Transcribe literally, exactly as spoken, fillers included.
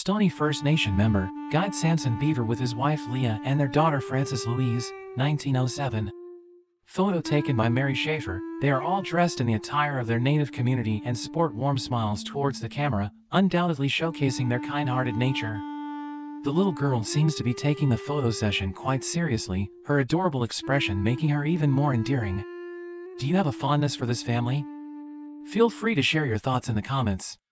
Stoney First Nation member, guide Samson Beaver with his wife Leah and their daughter Frances Louise, nineteen oh seven. Photo taken by Mary Schäffer. They are all dressed in the attire of their native community and sport warm smiles towards the camera, undoubtedly showcasing their kind-hearted nature. The little girl seems to be taking the photo session quite seriously, her adorable expression making her even more endearing. Do you have a fondness for this family? Feel free to share your thoughts in the comments.